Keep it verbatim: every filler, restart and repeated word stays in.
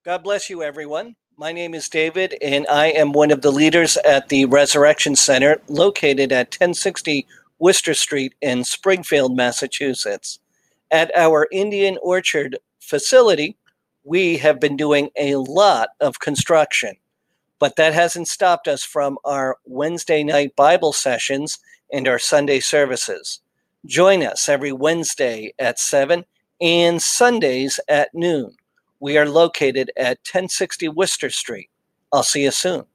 God bless you, everyone. My name is David, and I am one of the leaders at the Resurrection Center located at ten sixty Worcester Street in Springfield, Massachusetts. At our Indian Orchard facility, we have been doing a lot of construction, but that hasn't stopped us from our Wednesday night Bible sessions and our Sunday services. Join us every Wednesday at seven and Sundays at noon. We are located at ten sixty Worcester Street. I'll see you soon.